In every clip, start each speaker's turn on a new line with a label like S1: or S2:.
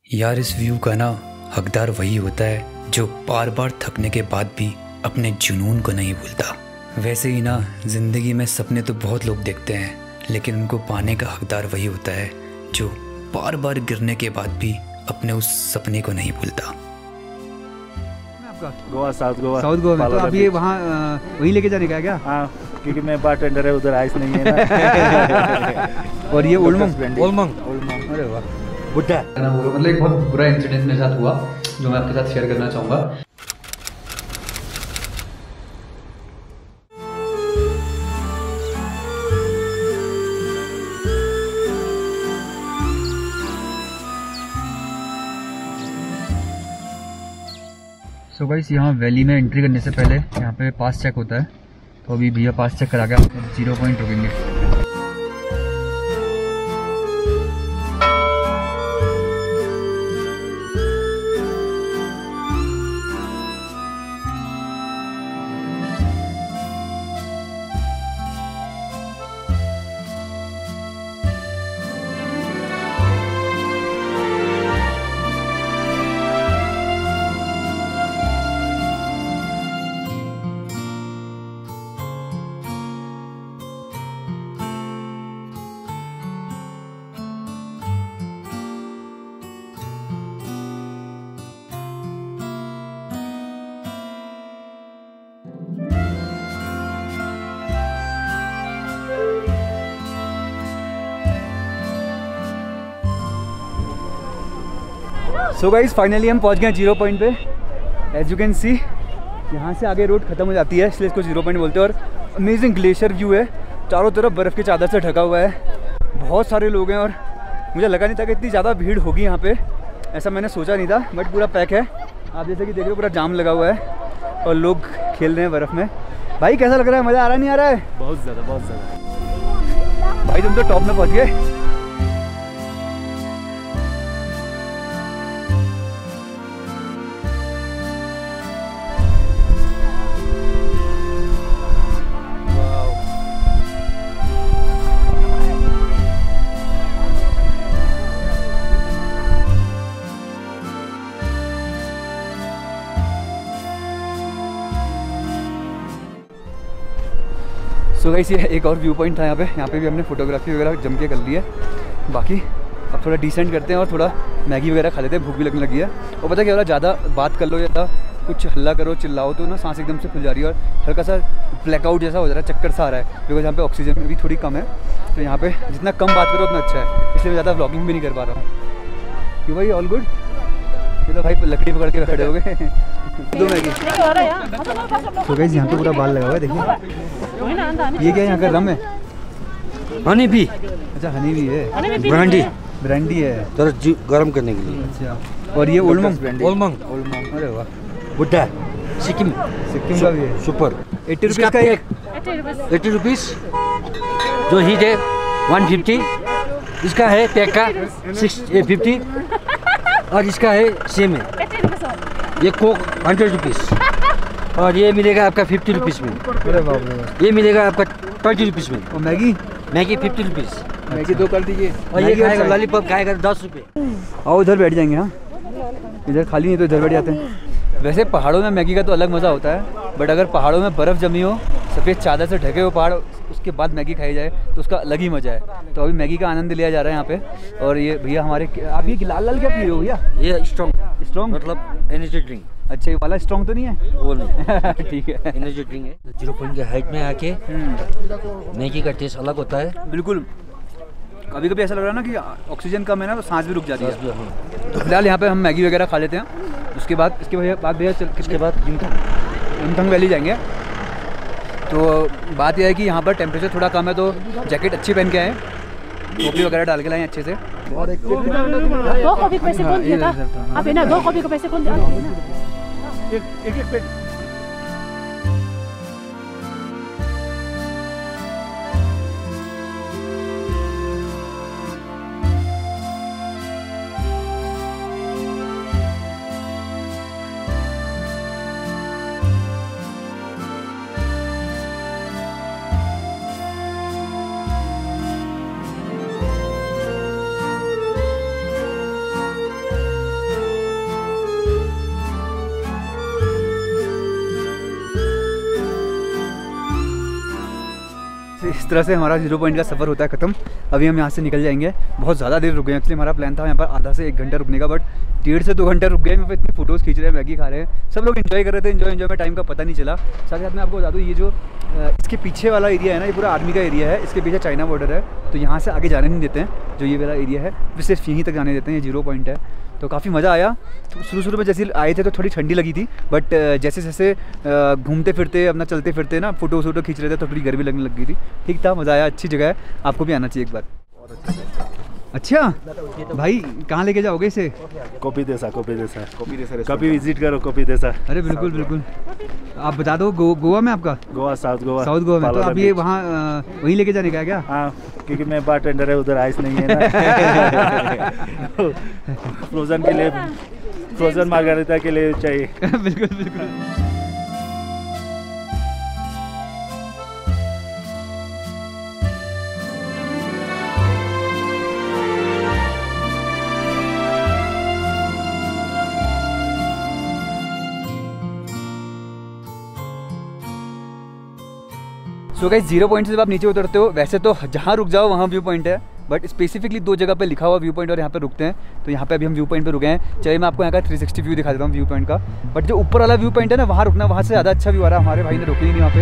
S1: यार इस व्यू का ना हकदार वही होता है जो बार बार थकने के बाद भी अपने जुनून को नहीं भूलता। वैसे ही ना जिंदगी में सपने तो बहुत लोग देखते हैं, लेकिन उनको पाने का हकदार वही होता है जो बार बार गिरने के बाद भी अपने उस सपने को नहीं भूलता।
S2: गोवा, साउथ
S3: गोवा में तो अभी वहाँ वही लेके जाने का क्या?
S2: हाँ, क्योंकि मैं बारटेंडर है, उधर आइस नहीं है ना।
S3: और ये ओल्मंग
S2: अरे वाह, बुड्ढा
S4: मतलब एक बहुत बुरा इंसिडेंट मेरे साथ हुआ जो मैं आपके साथ शेयर करना चाहूँगा।
S3: सो गाइस, यहाँ वैली में एंट्री करने से पहले यहाँ पे पास चेक होता है, तो अभी भैया पास चेक करा के 0 पॉइंट रुकेंगे। सो गाइस, फाइनली हम पहुंच गए 0 पॉइंट पे। एज यू कैन सी, यहाँ से आगे रोड खत्म हो जाती है, इसलिए इसको 0 पॉइंट बोलते हैं। और अमेजिंग ग्लेशियर व्यू है, चारों तरफ बर्फ़ की चादर से ढका हुआ है। बहुत सारे लोग हैं और मुझे लगा नहीं था कि इतनी ज़्यादा भीड़ होगी यहाँ पे, ऐसा मैंने सोचा नहीं था। बट पूरा पैक है, आप जैसे कि देख रहे हो, पूरा जाम लगा हुआ है और लोग खेल रहे हैं बर्फ़ में। भाई कैसा लग रहा है? मज़ा आ रहा नहीं आ रहा है?
S2: बहुत ज़्यादा।
S3: भाई तुम तो टॉप में पहुँच गए। सो गाइस, ये एक और व्यू पॉइंट था यहाँ पे भी हमने फोटोग्राफी वगैरह जम के कर ली है। बाकी अब थोड़ा डिसेंट करते हैं और थोड़ा मैगी वगैरह खा लेते हैं, भूख भी लगने लगी है। और पता क्या हो रहा है, ज़्यादा बात कर लो या कुछ हल्ला करो, चिल्लाओ तो ना सांस एकदम से खुल जा रही है और हल्का सा ब्लैकआउट जैसा हो जा रहा है, चक्कर सा आ रहा है, बिकॉज यहाँ पे ऑक्सीजन भी थोड़ी कम है। तो यहाँ पे जितना कम बात करो उतना अच्छा है, इसलिए मैं ज़्यादा व्लॉगिंग भी नहीं कर पा रहा हूँ। क्यों भाई, ऑल गुड? ये तो भाई लकड़ी पकड़ के खड़े हो गए। दो मैगी। तो गाइस, यहाँ पे पूरा बाल लगा हुआ है, देखिए। ये क्या है? यहाँ का रम है,
S2: हनी भी।
S3: अच्छा, हनी भी है, ब्रांडी है,
S2: थोड़ा गर्म करने के लिए।
S3: अच्छा, और ये ओल्मंग। अरे वाह,
S2: बुड्ढा। सिक्किम
S3: का भी है,
S2: सुपर।
S3: 80 रुपीज़ का एक।
S2: 80 रुपीज़। जो हीट है 150। इसका है पैक का 50 और इसका है सेम है। ये कोक 100 रुपीज़ और ये मिलेगा आपका 50 रुपीज़ में।
S3: अरे बाप रे,
S2: ये मिलेगा आपका 20 रुपीज़ में।
S3: और मैगी
S2: 50 रुपीज़।
S3: मैगी 2 कर दीजिए।
S2: और ये खाएगा लॉलीपॉप खाएगा 10 रुपये।
S3: आओ इधर बैठ जाएंगे। हाँ, इधर खाली नहीं तो इधर बैठ जाते हैं। वैसे पहाड़ों में मैगी का तो अलग मज़ा होता है, बट अगर पहाड़ों में बर्फ़ जमी हो, सफ़ेद चादर से ढके हो पहाड़, उसके बाद मैगी खाई जाए तो उसका अलग ही मज़ा है। तो अभी मैगी का आनंद लिया जा रहा है यहाँ पे। और ये भैया हमारे, आप ये लाल क्या पी रहे हो भैया?
S2: ये स्ट्रॉन्ग
S3: मतलब
S2: एनर्जी ड्रिंक।
S3: अच्छा, ये वाला स्ट्रॉन्ग तो नहीं है?
S2: वो नहीं।
S3: ठीक है,
S2: एनर्जी ड्रिंक है। 0 पॉइंट के हाइट में आके मैगी का टेस्ट अलग होता है।
S3: बिल्कुल। कभी कभी ऐसा लग रहा है ना कि ऑक्सीजन कम है ना, तो सांस भी रुक जाती है। तो फिलहाल यहाँ पे हम मैगी वगैरह खा लेते हैं। उसके बाद भैया
S2: इसके बाद
S3: यमथंग वैली जाएंगे। तो बात यह है कि यहाँ पर टेम्परेचर थोड़ा कम है, तो जैकेट अच्छी पहन के आए, टोपी वगैरह डाल के लाएं अच्छे से।
S5: 2 कॉफी के पैसे कौन दिया था? अब है ना, 2 कॉफी के पैसे कौन दिया?
S2: एक
S3: इस तरह से हमारा 0 पॉइंट का सफ़र होता है ख़त्म। अभी हम यहाँ से निकल जाएंगे। बहुत ज़्यादा देर रुक गए, एक्चुअली हमारा प्लान था यहाँ पर आधा से 1 घंटा रुकने का, बट 1.5 से 2 घंटे रुक गए। मैं इतनी फ़ोटोज़ खींच रहे हैं, मैगी खा रहे हैं, सब लोग एंजॉय कर रहे थे। एंजॉय में टाइम का पता नहीं चला। साथ ही साथ मैं आपको बता दूँ, ये जो इसके पीछे वाला एरिया है ना, ये पूरा आर्मी का एरिया है। इसके पीछे चाइना बॉर्डर है, तो यहाँ से आगे जाने नहीं देते हैं। जो ये वाला एरिया है वो सिर्फ यहीं तक जाने देते हैं। ये 0 पॉइंट है। तो काफ़ी मज़ा आया। तो शुरू में जैसे आए थे तो थोड़ी ठंडी लगी थी, बट जैसे जैसे घूमते फिरते अपना चलते फिरते ना फ़ोटो खींच रहे थे तो थोड़ी गर्मी लगने लग गई थी। ठीक था, मज़ा आया, अच्छी जगह है, आपको भी आना चाहिए एक बार। अच्छा भाई, कहाँ लेके जाओगे इसे?
S6: कॉपी देसा कभी विजिट करो कॉपी देसा।
S3: अरे बिल्कुल बिल्कुल, आप बता दो। गोवा में आपका?
S6: गोवा, साउथ
S3: गोवा में। तो आप ये वहाँ वहीं लेके जाने का है क्या?
S6: हाँ, क्योंकि मैं बारटेंडर है, उधर आइस नहीं है ना। फ्रोजन के लिए, फ्रोजन मार्गारिटा के लिए चाहिए।
S3: बिल्कुल बिल्कुल। सो गाइस, 0 पॉइंट से जब आप नीचे उतरते हो, वैसे तो जहाँ रुक जाओ वहाँ व्यू पॉइंट है, बट स्पेसिफिकली 2 जगह पे लिखा हुआ व्यू पॉइंट और यहाँ पे रुकते हैं। तो यहाँ पे अभी हम व्यू पॉइंट पे रुके हैं। चलिए मैं आपको यहाँ का 360 व्यू दिखा देता हूँ व्यू पॉइंट का। बट जो ऊपर वाला व्यू पॉइंट है ना, वहाँ रुकना, वहाँ से ज़्यादा अच्छा व्यू आ रहा है। हमारे भाई ने रुके ही नहीं वहाँ पे।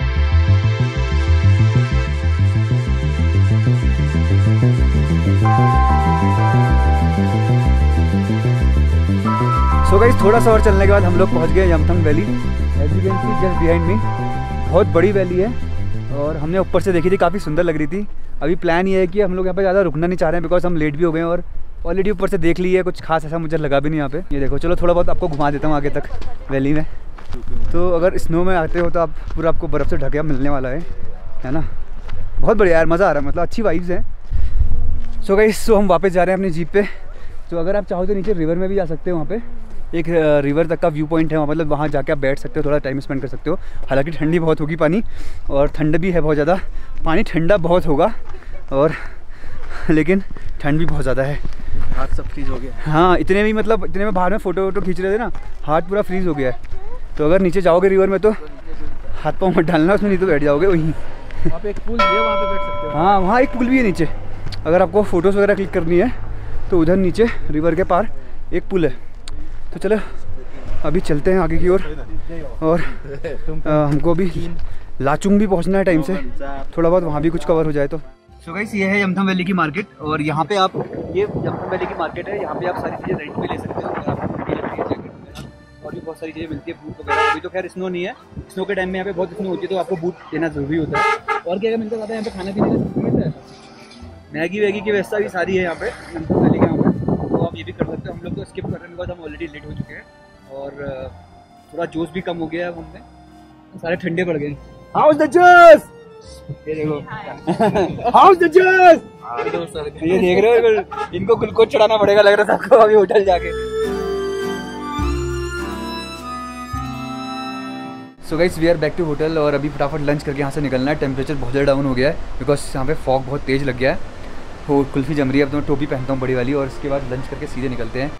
S3: सो गाइस, थोड़ा सा और चलने के बाद हम लोग पहुँच गए Yumthang valley. As you can see just behind me, बहुत बड़ी वैली है और हमने ऊपर से देखी थी, काफ़ी सुंदर लग रही थी। अभी प्लान ये है कि हम लोग यहाँ पे ज़्यादा रुकना नहीं चाह रहे हैं, बिकॉज हम लेट भी हो गए हैं और ऑलरेडी ऊपर से देख लिए, कुछ खास ऐसा मुझे लगा भी नहीं यहाँ पे। ये देखो, चलो थोड़ा बहुत आपको घुमा देता हूँ आगे तक वैली में। तो अगर स्नो में आते हो तो आप पूरा, आपको बर्फ़ से ढके मिलने वाला है ना। बहुत बढ़िया यार, मज़ा आ रहा है, मतलब अच्छी वाइब्स है। सो गाइस, हम वापस जा रहे हैं अपनी जीप पे। तो अगर आप चाहो तो नीचे रिवर में भी जा सकते हो। वहाँ पे एक रिवर तक का व्यू पॉइंट है, मतलब वहाँ जाके आप बैठ सकते हो, थोड़ा टाइम स्पेंड कर सकते हो। हालांकि ठंडी बहुत होगी पानी, और ठंड भी है बहुत ज़्यादा। पानी ठंडा बहुत होगा, और लेकिन ठंड भी बहुत ज़्यादा है।
S6: हाथ सब फ्रीज हो गया।
S3: हाँ, इतने में बाहर में फ़ोटो खींच रहे थे ना, हाथ पूरा फ्रीज़ हो गया है। तो अगर नीचे जाओगे रिवर में तो हाथ पाँव मत डालना उसमें, नहीं तो बैठ जाओगे वहीं।
S6: वहाँ पे एक पुल है, वहाँ पे बैठ सकते हो।
S3: हाँ, वहाँ एक पुल भी है नीचे। अगर आपको फ़ोटोज़ वगैरह क्लिक करनी है तो उधर नीचे रिवर के पार एक पुल है। तो चलो अभी चलते हैं आगे की ओर, और हमको भी लाचुंग भी पहुंचना है टाइम से, थोड़ा बहुत वहाँ भी कुछ कवर हो जाए तो। सो गाइस, ये है यमथंग वैली की मार्केट, और यहाँ पे आप, ये यमथंग वैली की मार्केट है। यहाँ पे आप सारी चीज़ें रेंट पे ले सकते हो। अगर आपको और भी बहुत सारी चीज़ें मिलती है, बूट वगैरह। अभी तो खैर स्नो नहीं है, स्नो के टाइम में यहाँ पे बहुत स्नो होती है, तो आपको बूट देना जरूरी होता है। और क्या मिलता है यहाँ पे, खाना पीने का मिलता है, मैगी वैगी की व्यवस्था भी सारी है यहाँ पे यमथंग वैली के यहाँ पे। तो आप ये भी कर सकते हो। हम लोग तो स्किप कर रहे हैं, बिकॉज हम ऑलरेडी लेट हो चुके हैं और थोड़ा जोश भी कम हो गया है अब हमें, सारे ठंडे पड़ गए। हाउस द जूस, ये देखो। हाउस द जूस, ये देख रहे हो, इनको ग्लूकोज चढ़ाना पड़ेगा लग रहा था आपको अभी होटल जाके। So guys, we are back to hotel, और अभी फटाफट लंच करके यहाँ से निकलना है। टेम्परेचर बहुत ज़्यादा डाउन हो गया है, बिकॉज यहाँ पे फॉग बहुत तेज़ लग गया है। वो कुल्फ़ी जम रही है। अब तो मैं टोपी पहनता हूँ बड़ी वाली, और इसके बाद लंच करके सीधे निकलते हैं।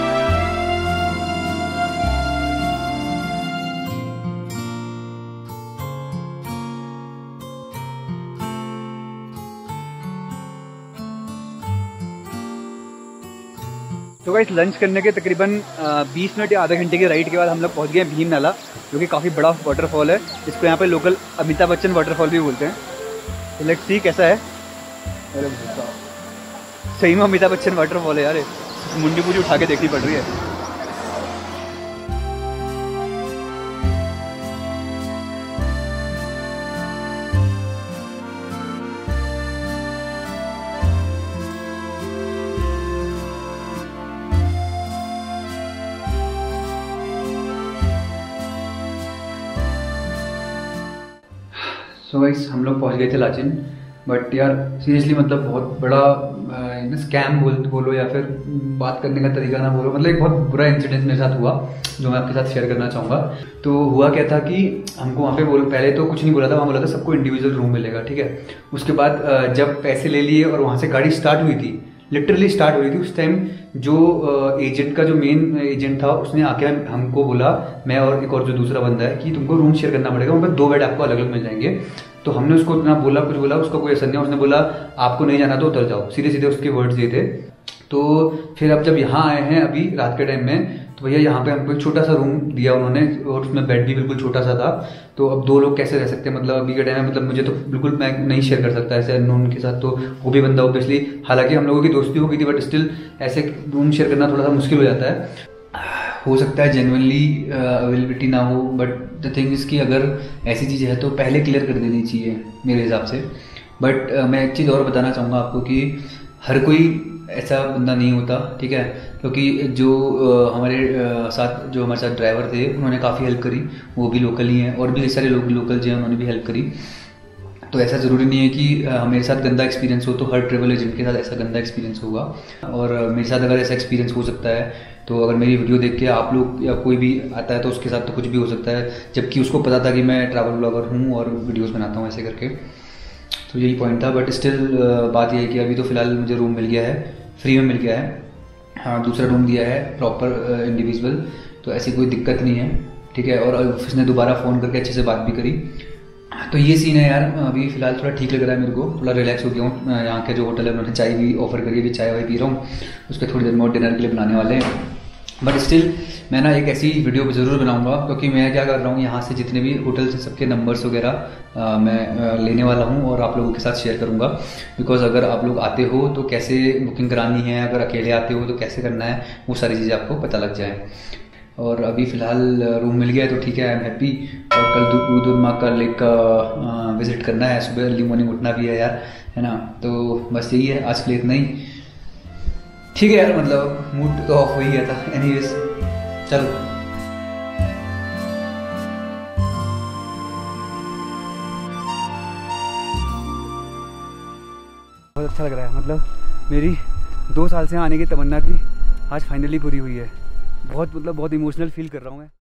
S3: तो गाइस, लंच करने के तकरीबन 20 मिनट या आधे घंटे के राइड के बाद हम लोग पहुँच गए भीम नाला, जो कि काफ़ी बड़ा वाटरफॉल है। इसको यहाँ पे लोकल अमिताभ बच्चन वाटरफॉल भी बोलते हैं। तो लेट्स सी कैसा है। अरे सही में अमिताभ बच्चन वाटरफॉल है यार, मुंडी पूरी उठा के देखनी पड़ रही है। सो गाइस, हम लोग पहुंच गए थे लाचेन, बट यार सीरियसली मतलब बहुत बड़ा स्कैम बोलो या फिर बात करने का तरीका ना बोलो, मतलब एक बहुत बुरा इंसिडेंट मेरे साथ हुआ जो मैं आपके साथ शेयर करना चाहूँगा। तो हुआ क्या था कि हमको वहाँ पे पहले तो कुछ नहीं बोला था, वहाँ बोला था सबको इंडिविजुअल रूम मिलेगा, ठीक है। उसके बाद जब पैसे ले लिए और वहाँ से गाड़ी स्टार्ट हुई थी, लिटरली स्टार्ट हो रही थी। उस टाइम जो एजेंट का जो मेन एजेंट था उसने आके हमको बोला, मैं और एक और जो दूसरा बंदा है, कि तुमको रूम शेयर करना पड़ेगा, वहाँ पर 2 बेड आपको अलग अलग मिल जाएंगे। तो हमने उसको इतना बोला, कुछ बोला, उसका कोई असर नहीं। उसने बोला आपको नहीं जाना तो उतर जाओ, सीधे सीधे उसके वर्ड्स ये थे। तो फिर अब जब यहाँ आए हैं अभी रात के टाइम में, तो भैया यहाँ पे हमको एक छोटा सा रूम दिया उन्होंने, और उसमें बेड भी बिल्कुल छोटा सा था। तो अब 2 लोग कैसे रह सकते हैं, मतलब अभी के टाइम में, मतलब मुझे तो बिल्कुल मैं नहीं शेयर कर सकता ऐसे अननोन के साथ। तो वो भी बंदा ऑब्वियसली, हालांकि हम लोगों की दोस्ती हो गई थी, बट स्टिल ऐसे रूम शेयर करना थोड़ा सा मुश्किल हो जाता है। हो सकता है जेन्युइनली अवेलेबिलिटी ना हो, बट द थिंग इज़ कि अगर ऐसी चीज़ है तो पहले क्लियर कर देनी चाहिए मेरे हिसाब से। बट मैं एक चीज़ और बताना चाहूँगा आपको कि हर कोई ऐसा बंदा नहीं होता, ठीक है, क्योंकि जो हमारे साथ ड्राइवर थे उन्होंने काफ़ी हेल्प करी, वो भी लोकल ही हैं, और भी कई सारे लोग लोकल जो हैं उन्होंने भी हेल्प करी। तो ऐसा ज़रूरी नहीं है कि मेरे साथ गंदा एक्सपीरियंस हो तो हर ट्रेवल एजेंट के साथ ऐसा गंदा एक्सपीरियंस होगा। और मेरे साथ अगर ऐसा एक्सपीरियंस हो सकता है, तो अगर मेरी वीडियो देख के आप लोग या कोई भी आता है तो उसके साथ तो कुछ भी हो सकता है, जबकि उसको पता था कि मैं ट्रैवल ब्लॉगर हूँ और वीडियोज़ बनाता हूँ ऐसे करके। तो यही पॉइंट था। बट स्टिल बात यह है कि अभी तो फ़िलहाल मुझे रूम मिल गया है, फ्री में मिल गया है। हाँ, दूसरा रूम दिया है प्रॉपर इंडिविजुअल, तो ऐसी कोई दिक्कत नहीं है, ठीक है। और ऑफिस ने दोबारा फ़ोन करके अच्छे से बात भी करी। तो ये सीन है यार, अभी फ़िलहाल थोड़ा ठीक लग रहा है मेरे को, थोड़ा रिलैक्स हो गया हूँ। यहाँ के जो होटल है उन्होंने चाय भी ऑफ़र करी, अभी चाय वाय पी रहा हूँ, उसके थोड़ी देर में और डिनर के लिए बनाने वाले हैं। बट स्टिल मैं ना एक ऐसी वीडियो ज़रूर बनाऊंगा, क्योंकि मैं क्या कर रहा हूँ, यहाँ से जितने भी होटल से सबके नंबर्स वगैरह मैं लेने वाला हूँ और आप लोगों के साथ शेयर करूँगा। बिकॉज अगर आप लोग आते हो तो कैसे बुकिंग करानी है, अगर अकेले आते हो तो कैसे करना है, वो सारी चीज़ें आपको पता लग जाए। और अभी फ़िलहाल रूम मिल गया है तो ठीक है, आई एम हैप्पी। और कल दूधमा का लेक का विज़िट करना है, सुबह अर्ली मॉर्निंग उठना भी है यार, है ना। तो बस यही है, आज के लिए इतना ही, ठीक है यार। मतलब मूड तो ऑफ हो ही गया था। एनीवेज चलो, बहुत अच्छा लग रहा है। मतलब मेरी 2 साल से आने की तमन्ना थी, आज फाइनली पूरी हुई है। बहुत इमोशनल फील कर रहा हूँ मैं।